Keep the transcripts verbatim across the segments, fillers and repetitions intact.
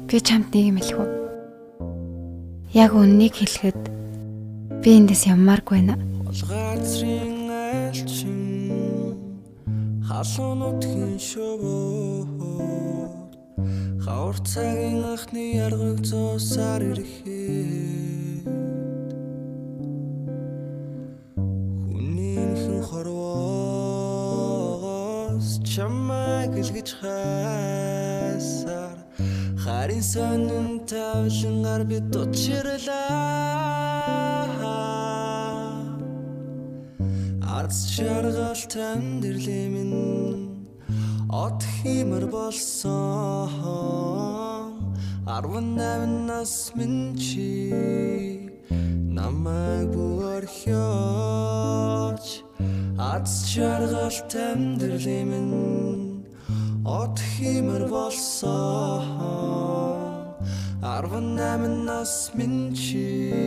Би чамд нэг юм хэлэх үү? Яг үннийг хэлэхэд би эндээс яммааргүй байна. Газрын айлчин халуунуудын шөвөө хавар цагийн анхны яргаг зоосаар ирэхэд хүнийхэн хорвоос чамайг илгэж хайсаар харин сонин тавлангаар би дучирлаа Арц шаргалт амьдралын минь От химэр болсон арван нас минь чи намайг буурхиоч Арц шаргалт амьдралын минь От химэр болсон арван нас минь чи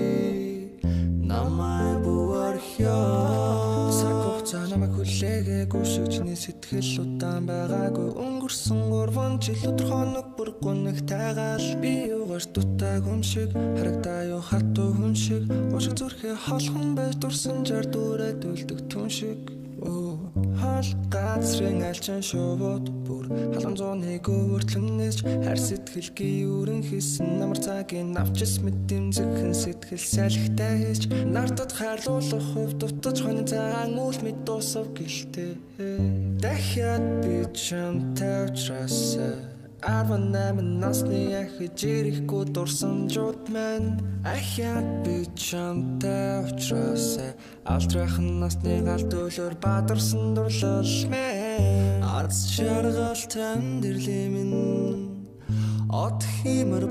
намайг буурхиоч За намайг хүлээгээгүй шиг чиний сэтгэл удаан байгаагүй өнгөрсөн гурван жил өдөр хоног бүр гоног тайгаал би юугаар дутаа хүн шиг харагдаа юу хатуу хүн шиг уушиг зүрхээ холхон байж дурсан жар дүүрээ дүүлдэг түн шиг Хол газрын айлчин шувууд бүр халуун зууныг өөртлөнөөс хар сэтгэлгээ өрн хийсэн намар цагийн навчс мэдэмзэгхэн сэтгэл салхитай хийж нартад хайрлуулах хувь дутаж хоны цагаан үл мэд дуусав гэлтэй дахиад би чамтай уулзрасаа арван насны ахиж ирэхгүй дурсан жууд маань ахиад би чамтай уулзрасаа алдрахын насны гал төлөөр бадарсан дурлал мэн арц шаргалт амьдралын минь От химэр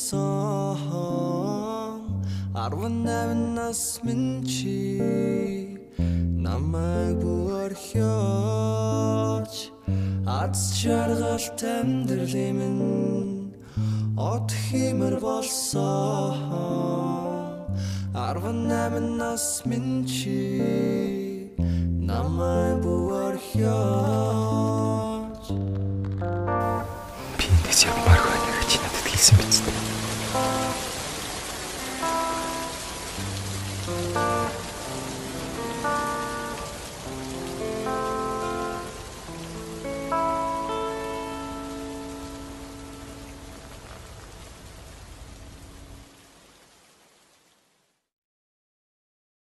болсон арван нас минь чи намайг буурхиоч Арц шаргалт амьдралын минь От химэр болсон арван нас минь чи намайг буурхиоч Би эндээс яммааргүй байна гэж надад хэлсэн биз дээ.